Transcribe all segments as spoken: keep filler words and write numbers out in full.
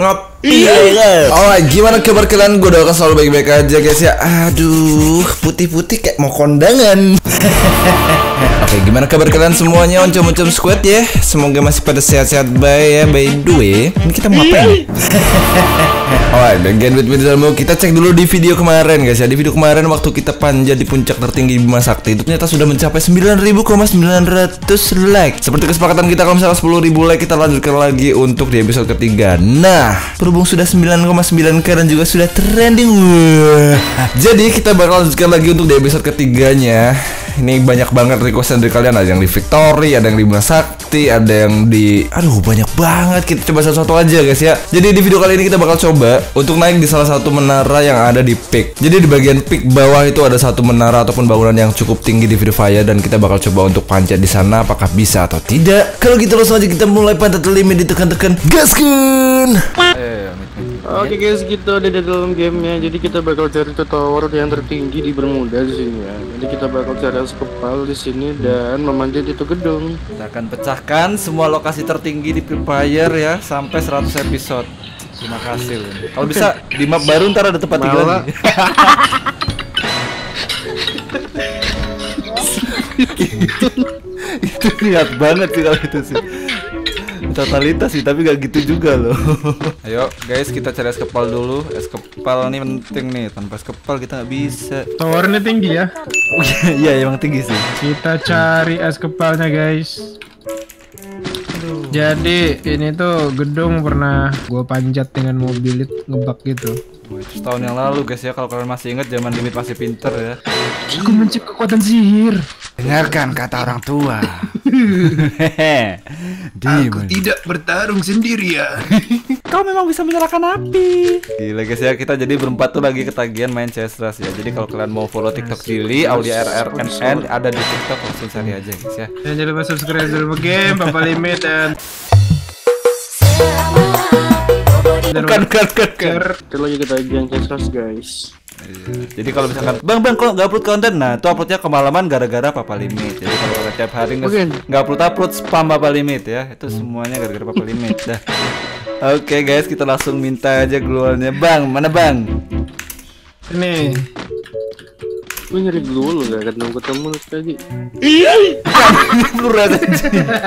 Ngopi ya. Alright, gimana kabar kalian? Gue doakan selalu baik-baik aja guys ya. Aduh, putih-putih kayak mau kondangan. Oke, gimana kabar kalian semuanya? Oncom-oncom squad ya. Semoga masih pada sehat-sehat baik ya. By the way, ini kita mau ngapain? Alright, again with video kita cek dulu di video kemarin guys ya. Di video kemarin waktu kita panjat di puncak tertinggi di Bima Sakti itu ternyata sudah mencapai sembilan ribu sembilan ratus like. Seperti kesepakatan kita, kalau misalnya sepuluh ribu like kita lanjutkan lagi untuk di episode ketiga. Nah, berhubung sudah sembilan koma sembilan k dan juga sudah trending. Wah. Jadi kita bakal lanjutkan lagi untuk di episode ketiganya. Ini banyak banget request dari kalian. Ada yang di Victory, ada yang di Bima Sakti, ada yang di... Aduh, banyak banget. Kita coba satu-satu aja guys ya. Jadi di video kali ini kita bakal coba untuk naik di salah satu menara yang ada di peak. Jadi di bagian peak bawah itu ada satu menara ataupun bangunan yang cukup tinggi di Free Fire, dan kita bakal coba untuk panjat di sana. Apakah bisa atau tidak? Kalau gitu langsung aja kita mulai panjat limit, ditekan-tekan gaskan. Oke guys, kita ada di dalam gamenya. Jadi kita bakal cari tower yang tertinggi di Bermuda di sini ya. Jadi kita bakal cari kepal di sini dan memanjat itu gedung. Kita akan pecahkan semua lokasi tertinggi di Free Fire ya sampai seratus episode. Terima kasih. Kalau bisa di map baru ntar ada tempat tinggal lagi. Itu niat banget sih kalau itu sih. Totalitas sih, tapi gak gitu juga loh. Ayo guys, kita cari es kepal dulu. Es kepal nih penting nih. Tanpa es kepal kita nggak bisa. Towernya tinggi ya? Iya, emang tinggi sih. Kita cari es kepalnya guys. Aduh. Jadi ini tuh gedung pernah gue panjat dengan mobil itu ngebug gitu. Itu setahun yang lalu guys ya. Kalau kalian masih ingat, zaman limit masih pinter ya. Aku mencip kekuatan sihir. Dengarkan kata orang tua. Aku tidak bertarung sendirian. Kau memang bisa menyalakan api. Gila guys ya, kita jadi berempat tuh lagi ketagihan main C S Rush ya. Jadi kalau kalian mau follow TikTok Cili, Aulia R R N N ada di TikTok, langsung cari aja guys ya. Dan jangan lupa subscribe dulu game Papa Limit dan bukan bukan bukan. Kita lagi ketagihan C S Rush guys. Iya. Jadi kalau misalkan bang bang kok nggak upload konten, nah itu uploadnya kemalaman gara-gara Papa Limit. Jadi kalau kalian tiap hari nggak upload upload spam Papa Limit ya, itu semuanya gara-gara Papa Limit dah. Oke okay, guys, kita langsung minta aja glualnya bang. Mana bang? Ini gue nyari glue gak ketemu ketemu tadi. Berat aja.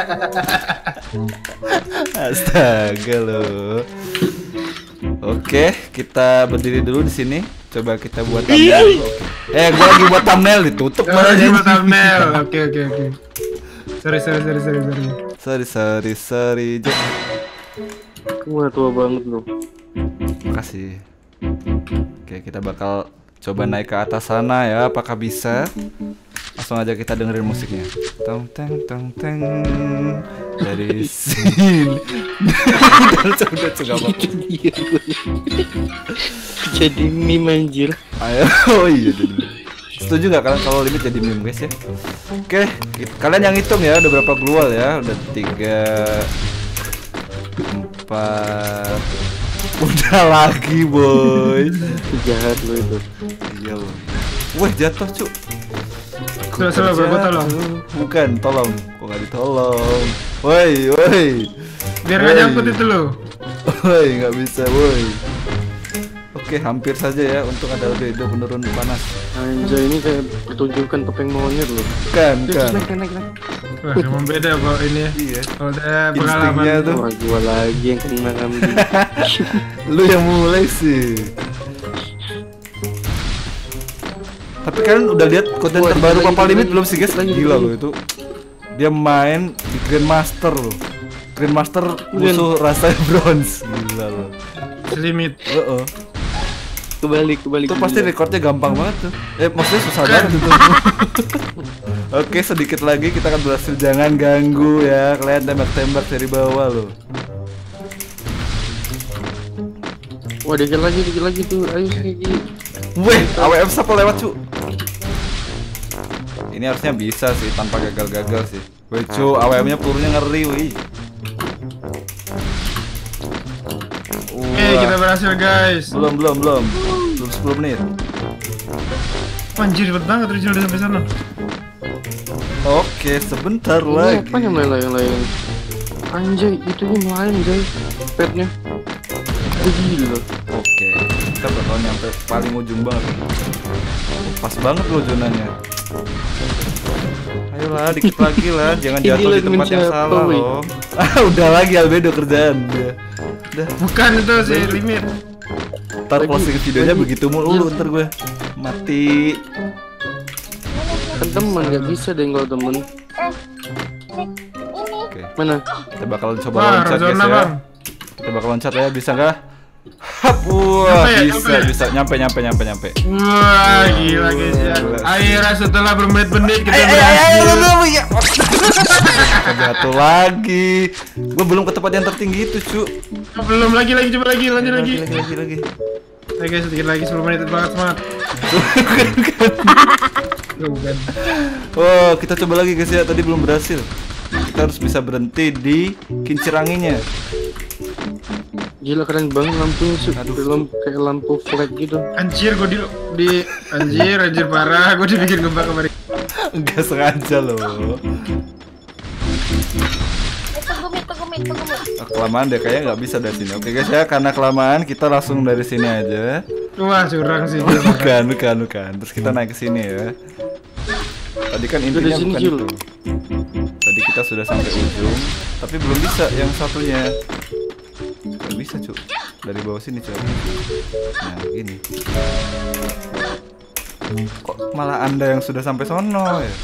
Astaga loh. Oke, kita berdiri dulu di sini. Coba kita buat thumbnail. Eh, gua lagi buat thumbnail, ditutup malah jadi buat thumbnail. Oke oke oke. Sorry sorry sorry sorry sorry. Sorry sorry sorry. Wah, tua banget loh. Makasih. Oke, kita bakal coba naik ke atas sana ya. Apakah bisa? Langsung aja kita dengerin musiknya. Tong teng tong teng dari sini. Udah coba jadi meme anjir. Ayo, oh iya jadi. Setuju gak kalian kalau limit jadi meme guys ya? Oke, kalian yang hitung ya, udah berapa glual ya? Udah tiga, empat. Udah lagi boy. Jahat lo itu. Iya loh. Wah jatuh cu. Coba coba gue tolong. Bukan tolong, kok gak ditolong. Woi woi. Biar gak nyangkut itu lo. Woi nggak bisa woi. Oke, hampir saja ya. Untung ada Albedo penurun panas. Anjay, ini kayak pertunjukan topeng monyet loh. Kan kan. Wah, emang beda kok ini ya. Iya. Kalau ada pengalaman tuh. Wah, gua lagi yang kena kambing. Lu yang mulai sih. Tapi kalian udah lihat konten Wah, terbaru lagi, Papa lagi, Limit lagi, belum sih guys? lagi, Gila lagi. loh itu. Dia main di Grandmaster loh. Grandmaster musuh rasanya bronze. Gila loh. Limit. Heeh. Kebalik, kebalik. Itu pasti rekornya gampang banget tuh. Eh, maksudnya susah banget itu. Oke, sedikit lagi kita akan berhasil. Jangan ganggu ya. Kalian tembak-tembak dari bawah loh. Wah, dikit lagi, dikit lagi tuh. Ayo lagi. Weh, A W M siapa lewat cu? Ini harusnya bisa sih tanpa gagal-gagal sih. Weh cu, A W M-nya pelurunya ngeri wih. Eh, kita berhasil guys. Belum, belum, belum. Belum sepuluh menit. Anjir, cepet banget Rizal udah sampai sana. Oke, sebentar Ini lagi. apa yang main lain-lain? Anjay, itu yang lain, Jay. Petnya. Gila. Oke, kita bakal nyampe paling ujung banget. Pas banget loh zonanya. Ayolah, dikit lagi lah, jangan Ini jatuh di lagi tempat yang siapa, salah weh? loh. Ah, udah lagi Albedo kerjaan udah. Udah. Bukan itu si limit. Ntar closing videonya begitu mulu, ntar gue mati. Kan teman nggak bisa deh kalau temen. Oke, Mana? kita bakal coba Wah, loncat guys zona ya. bang. Kita bakal loncat ya, bisa nggak? Hap, wah, Nyampe ya, bisa, nyampe. bisa, nyampe, nyampe, nyampe, nyampe. Wah gila guys ya. Akhirnya setelah bermenit-menit kita Ayo, ayo, berhasil. ayo, ayo, ayo, ya. Jatuh lagi. Gue belum ke tempat yang tertinggi itu, cu. Belum lagi lagi coba lagi lanjut lagi. lagi, lagi, lagi. Oke guys sedikit lagi sepuluh menit banget semangat. Bukan. Oh, kita coba lagi guys ya. Tadi belum berhasil. Kita harus bisa berhenti di kincir anginnya. Gila keren banget lampunya sih. Aduh. Film kayak lampu flag gitu. Anjir gue di di anjir anjir parah gue dibikin gempa kemarin. Enggak sengaja loh. Tunggu mit, tunggu mit, tunggu mit. Ah, kelamaan deh, kayaknya nggak bisa dari sini. Oke guys ya, karena kelamaan kita langsung dari sini aja. Wah curang sih. Bukan, bukan, bukan. Terus kita naik ke sini ya. Tadi kan intinya Dari sini, bukan Jul. itu. Tadi kita sudah sampai ujung, tapi belum bisa yang satunya. Gak bisa cu, dari bawah sini cu. Nah gini. Kok malah anda yang sudah sampai sono ya?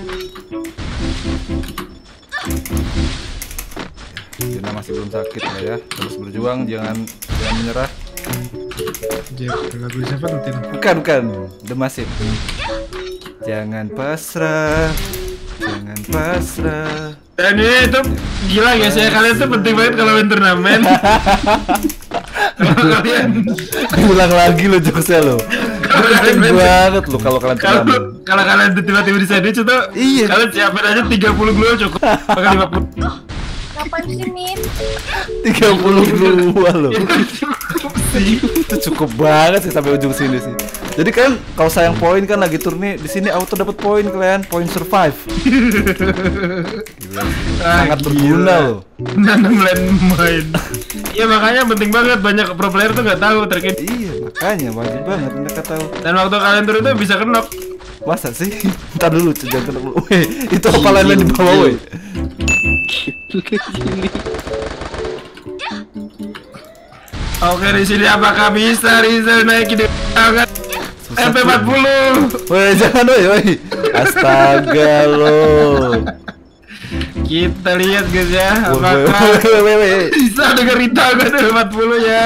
Juna masih belum sakit lah ya. Terus berjuang, jangan jangan menyerah. Anjir lagu bisa penting. Bukan bukan, The Massive. Jangan pasrah, jangan pasrah. Dan ini tuh gila guys ya kalian tuh penting banget kalau main turnamen. Kalau kalian Ulang lagi lo jokesnya lo. Penting banget lo kalau kalian kalau turnamen. kalau kalian tuh tiba-tiba di sandwich itu Iya. kalian siapin aja tiga puluh glue cukup. Pakai lima puluh. Ngapain sih Min? tiga puluh dua lo. Cukup sih. Itu cukup banget sih sampai ujung sini sih. Jadi kan kalau sayang poin kan lagi turni di sini auto dapat poin kalian, poin survive. Gila, sangat berguna loh. Nanam land main. Iya makanya penting banget banyak pro player tuh nggak tahu terkait. Iya makanya wajib banget mereka tahu. Dan waktu kalian turun tuh bisa kenok. Masa sih? Ntar dulu jangan kena dulu. Weh, itu apa lain di bawah weh? Oke di sini apakah bisa Rizal naik di tangan M P empat puluh? Weh jangan weh weh. Astaga lo. Kita lihat guys ya Weh apakah weh weh weh. bisa dengan rintangan M P empat puluh ya.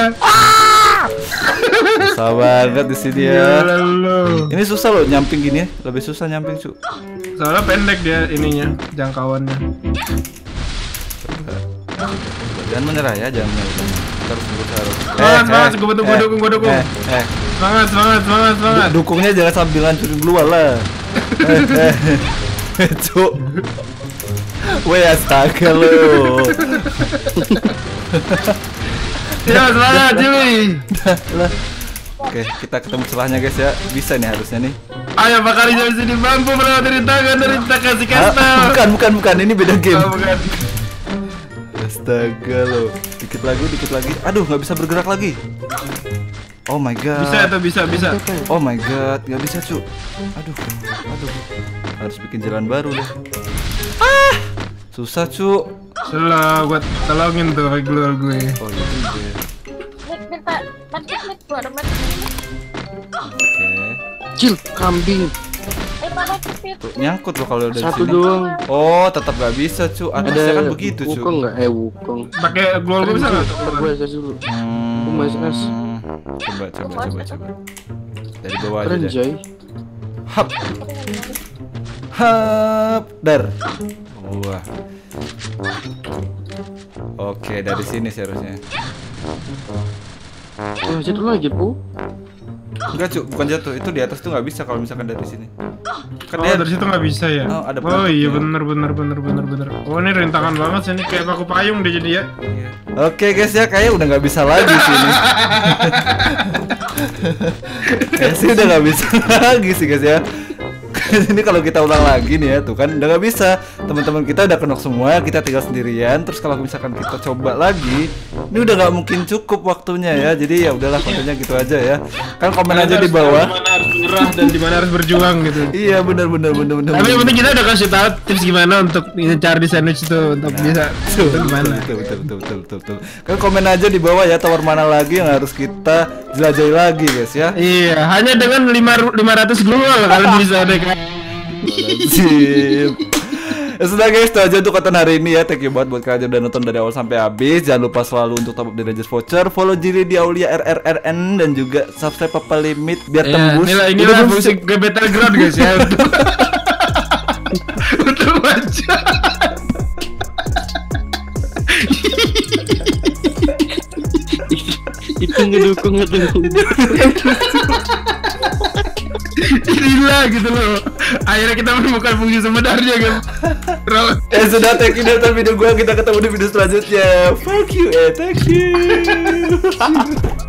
Susah banget di sini ya. Gila lo. Ini susah loh nyamping gini ya. Lebih susah nyamping cu. Soalnya pendek dia ininya jangkauannya. Jangan menyerah ya, jangan menyerah. Kita harus berusaha terus. Semangat, semangat, gua dukung, gua dukung, gua dukung. Eh, eh. Semangat semangat semangat semangat. Du- Dukungnya jangan sambil hancurin luar lah. Eh, eh. Cuk. Weh astaga lo. Ya semangat cuy. Lah. Oke, kita ketemu celahnya guys ya. Bisa nih harusnya nih. Ayo bakal Rizal sini mampu melewati rintangan dari kasih Ah, kastel. bukan, bukan, bukan. Ini beda game. Oh, bukan. Astaga lo. Dikit lagi, dikit lagi. Aduh, nggak bisa bergerak lagi. Oh my god. Bisa atau bisa bisa. Oh my god, nggak bisa cu. Aduh, aduh. Harus bikin jalan baru deh. Ah, susah cu. Salah buat tolongin tuh pakai glue gue. Oh iya juga. Mit, minta bantu mit, gua ada bantu mit. Oke. Cil, kambing. Eh, mana cepet? Tuh, nyangkut lo kalau udah di Satu sini. doang. Oh, tetap nggak bisa cu. Ada Ada kan begitu cu. Wukong nggak? Eh, Wukong. Pakai glue gue bisa nggak? Gue S S dulu. Hmm. Gua mau S S. Coba, coba, coba, coba. Dari bawah aja Keren deh. Jay. Hap, hap, dar. Wah. Oke, dari sini sih harusnya. Wah, jatuh lagi, Bu. Enggak cu, bukan jatuh. Itu di atas tuh nggak bisa kalau misalkan dari sini. Kan Oh dia dari situ nggak bisa ya? Oh, ada Oh iya bentuknya. bener bener bener bener bener. Oh ini rintangan banget sih ini kayak paku payung deh jadi ya. Iya. Oke guys ya, kayaknya udah nggak bisa lagi sih ini. Kayaknya sih udah nggak bisa lagi sih guys ya. Ini kalau kita ulang lagi nih ya, tuh kan udah nggak bisa. Teman-teman kita udah kenok semua, kita tinggal sendirian. Terus kalau misalkan kita coba lagi, ini udah nggak mungkin cukup waktunya ya. Jadi ya udahlah, kontennya gitu aja ya. Kan komen aja di bawah. Dimana harus menyerah dan dimana harus berjuang gitu. Iya benar benar benar benar. Tapi yang penting kita udah kasih tahu tips gimana untuk cari di sandwich itu untuk Nah, bisa betul, itu gimana. Betul betul betul betul betul betul. Kan komen aja di bawah ya, tower mana lagi yang harus kita jelajahi lagi guys ya. Iya, hanya dengan lima ratus global kalian bisa deh kan. Sip. Ya sudah guys, itu aja untuk konten hari ini ya. Thank you banget buat kalian yang udah nonton dari awal sampai habis. Jangan lupa selalu untuk top up di Rangers Voucher, follow Jiri di Aulia R R R N, dan juga subscribe Papa Limit biar Ya, tembus. inilah inilah fungsi gebetan ground guys ya untuk untuk baca. Itu ngedukung ngedukung. Inilah gitu loh. Akhirnya kita menemukan fungsi sebenarnya kan. Ya sudah, thank you dan video gue. Kita ketemu di video selanjutnya. Fuck you, eh, thank you.